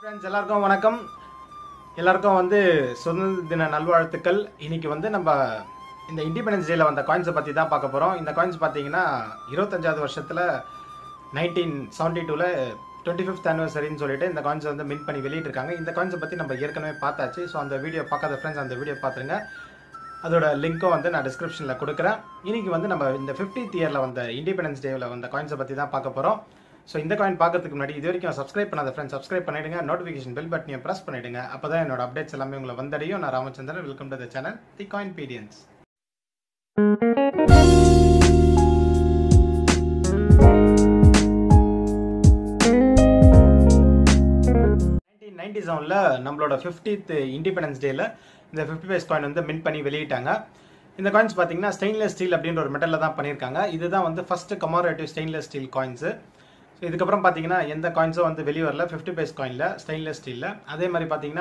Friends எல்லாருக்கும் வணக்கம். எல்லாருக்கும் சுதந்திர தின நல்வாழ்த்துக்கள். இன்னைக்கு நம்ம இந்த இண்டிபெண்டன்ஸ் டேல வந்த காயின்ஸை பற்றி தான் பார்க்க போகிறோம். இந்த காயின்ஸ் பார்த்தீங்கன்னா 25வது வருஷத்தில் 1972ல் 25th ஆனிவர்சரின்னு சொல்லிட்டு இந்த காயின்ஸ் மின்ட் பண்ணி வெளியிட்டிருக்காங்க. இந்த காயின்ஸை பற்றி நம்ம ஏற்கனவே பார்த்தாச்சு. ஸோ அந்த வீடியோ பார்க்காத ஃப்ரெண்ட்ஸ் அந்த வீடியோ பார்த்துருங்க. அதோட லிங்க்கும் நான் டிஸ்கிரிப்ஷனில் கொடுக்குறேன். இன்னைக்கு நம்ம இந்த 50th இயரில் வந்த இண்டிபெண்டன்ஸ் டேவில் வந்த காயின்ஸை பற்றி தான் பார்க்க போகிறோம். ஸோ இந்த காயின் பார்க்கறதுக்கு முன்னாடி இது வரைக்கும் சப்ஸ்கிரைப் பண்ணாத ஃப்ரெண்ட்ஸ் சப்ஸ்கிரைப் பண்ணிடுங்க. நோட்டிஃபிகேஷன் பெல் பட்டனையும் ப்ரெஸ் பண்ணிடுங்க. அப்போ தான் என்னோட அப்டேட்ஸ் எல்லாமே உங்களை வந்தடையும். நான் Ramachandran. Welcome to the channel the coin pedians. 1997ல் நம்மளோட 50th இண்டிபெண்டன்ஸ் டேல இந்த 50 பைஸ் காயின் மின்ட் பண்ணி வெளியிட்டாங்க. இந்த காயின்ஸ் பார்த்தீங்கன்னா ஸ்டெயின்லெஸ் ஸ்டீல் அப்படின்ற ஒரு மெட்டலில் தான் பண்ணியிருக்காங்க. இதுதான் first commemorative stainless steel coins. So இதுக்கப்புறம் பார்த்தீங்கன்னா எந்த காயின்ஸும் வெளியே வரல 50 பைஸ் காயினில் ஸ்டெயின்லெஸ் ஸ்டீலில். அதே மாதிரி பார்த்தீங்கன்னா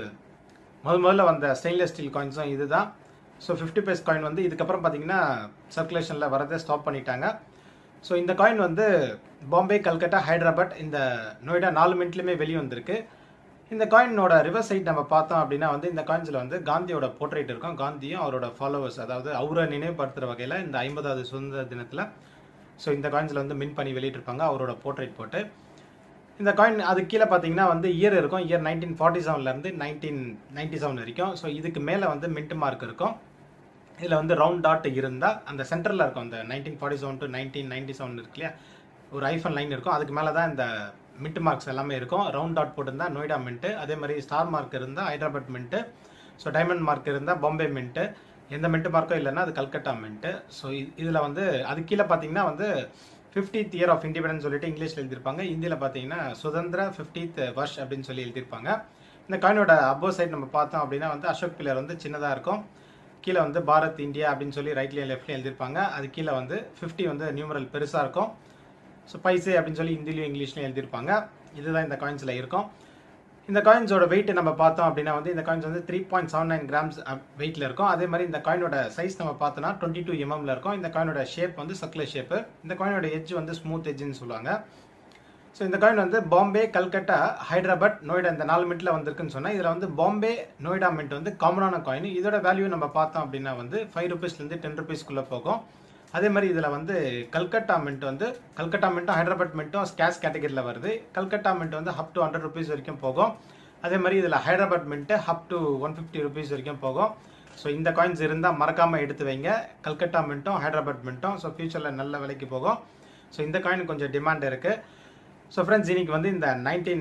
முதல்ல வந்த ஸ்டெயின்லெஸ் ஸ்டீல் காயின்ஸும் இது தான். ஸோ 50 பைஸ் காயின் இதுக்கப்புறம் பார்த்தீங்கன்னா சர்க்குலேஷனில் வரதை ஸ்டாப் பண்ணிட்டாங்க. ஸோ இந்த காயின் பாம்பே, கல்கட்டா, ஹைதராபாத், இந்த நோய்டா 4 மினிட்லையுமே வெளியே வந்திருக்கு. இந்த காயினோட ரிவர்ஸ் சைட் நம்ம பார்த்தோம் அப்படின்னா இந்த காயின்ஸில் காந்தியோட போர்ட்ரேட் இருக்கும். காந்தியும் அவரோட ஃபாலோவர்ஸ், அதாவது அவரை நினைவுபடுத்துகிற வகையில் இந்த 50வது சுதந்திர தினத்தில் ஸோ இந்த காயின்ஸில் மின்ட் பண்ணி வெளியிட்டிருப்பாங்க அவரோட போர்ட்ரேட் போட்டு. இந்த காயின் அது கீழே பார்த்தீங்கன்னா இயர் இருக்கும். இயர் 1947லேருந்து 1997 வரைக்கும். ஸோ இதுக்கு மேலே மின்ட் மார்க் இருக்கும். இதில் ரவுண்ட் டாட் இருந்தால் அந்த சென்டரில் இருக்கும். அந்த 1947 to 1997 இருக்கு இல்லையா, ஒரு ஐஃபன் லைன் இருக்கும். அதுக்கு மேலே தான் இந்த மின்ட் மார்க்ஸ் எல்லாமே இருக்கும். ரவுண்ட் டாட் போட்டிருந்தா நோய்டா மின்ட்டு, அதே மாதிரி ஸ்டார் மார்க் இருந்தால் Hyderabad mint, so diamond mark இருந்தால் பாம்பே மின்ட்டு, எந்த மின்ட் மார்க்கும் இல்லைன்னா அது கல்கட்டா மின்ட்டு. ஸோ இதில் அது கீழே பார்த்தீங்கன்னா 50th இயர் ஆஃப் இண்டிபெண்டன்ஸ் சொல்லிட்டு இங்கிலீஷில் எழுதியிருப்பாங்க. ஹிந்தியில் பார்த்தீங்கன்னா சுதந்திர 50th வருஷ் அப்படின்னு சொல்லி எழுதியிருப்பாங்க. இந்த காயினோட அப்போ சைட் நம்ம பார்த்தோம் அப்படின்னா அசோக் பில்லர் சின்னதாக இருக்கும். கீழே பாரத் இந்தியா அப்படின்னு சொல்லி ரைட்லேயும் லெஃப்ட்லேயும் எழுதியிருப்பாங்க. அது கீழே 50 நியூமரல் பெருசாக இருக்கும். ஸோ பைசே அப்படின்னு சொல்லி ஹிந்திலையும் இங்கிலீஷ்லையும் எழுதியிருப்பாங்க. இதுதான் இந்த காயின்ஸில் இருக்கும். இந்த காயின்ஸோட வெயிட் நம்ம பார்த்தோம் அப்படின்னா இந்த காயின்ஸ் 3.79 கிராம்ஸ் வெயிட்டில் இருக்கும். அதே மாதிரி இந்த காயினோட சைஸ் நம்ம பார்த்தோன்னா 22 mm இருக்கும். இந்த காயினோட ஷேப் சர்க்குலர் ஷேப்பு. இந்த காயினோட எட்ஜ் ஸ்மூத் எட்ஜ்னு சொல்லுவாங்க. ஸோ இந்த காயின் பாம்பே, கல்கட்டா, ஹைதராபாத், நோய்டா இந்த 4 மின்ட்டில் வந்திருக்குன்னு சொன்னால் இதில் பாம்பே, நோய்டா மின்ட் காமனான காயின். இதோட வேல்யூ நம்ம பார்த்தோம் அப்படின்னா 5 ரூபீஸ்லேருந்து 10 ரூபீஸ்க்குள்ளே போகும். அதே மாதிரி இதில் கல்கட்டா மின்ட் கல்கட்டா மின்ட்டும் ஹைதராபாத் மின்ட்டும் ஸ்கேஷ் கேட்டகரியில் வருது. Calcutta mint up to 100 rupees வரைக்கும் போகும். அதே மாதிரி இதில் Hyderabad mint up to 150 rupees வரைக்கும் போகும். ஸோ இந்த காயின்ஸ் இருந்தால் மறக்காமல் எடுத்து வைங்க. கல்கட்டா மின்ட்டும் ஹைதராபாத் மின்ட்டும் ஸோ ஃபியூச்சரில் நல்ல விலைக்கு போகும். ஸோ இந்த காயின் கொஞ்சம் டிமாண்ட் இருக்குது. ஸோ ஃப்ரெண்ட்ஸ் இன்னைக்கு இந்த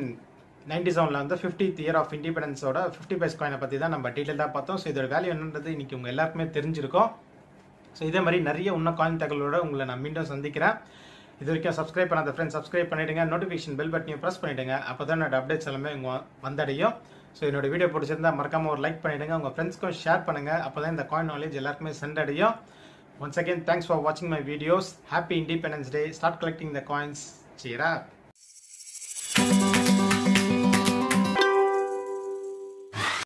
1997ல் 50th இயர் ஆஃப் இண்டிபெண்டன்ஸோட 50 பைஸ் காயினை பற்றி தான் நம்ம டீட்டெயிலாக பார்த்தோம். ஸோ இதோட வேல்யூ என்னன்றது இன்னைக்கு உங்கள் எல்லாருக்குமே தெரிஞ்சிருக்கும். ஸோ இதே மாதிரி நிறைய இன்னும் காயின் தகவலோட உங்களை நான் மீண்டும் சந்திக்கிறேன். இது வரைக்கும் சப்ஸ்கிரைப் பண்ணாத ஃப்ரெண்ட்ஸ் சப்ஸ்கிரைப் பண்ணிவிடுங்க. நோட்டிஃபிகேஷன் பெல் பட்டனையும் ப்ரெஸ் பண்ணிவிடுங்க. அப்போ தான் என்னோட அப்டேட்ஸ் எல்லாமே வந்தடையும். ஸோ என்னோட வீடியோ பிடிச்சிருந்தா மறக்காமல் ஒரு லைக் பண்ணிவிடுங்க. உங்கள் ஃப்ரெண்ட்ஸ்க்கும் ஷேர் பண்ணுங்கள். அப்போ தான் இந்த காயின் நாலேஜ் எல்லாருக்குமே சென்றடையும். ஒன்ஸ் அகேன் தேங்க்ஸ் ஃபார் வாட்சிங் my videos. Happy independence day. Start collecting the coins. Cheer up.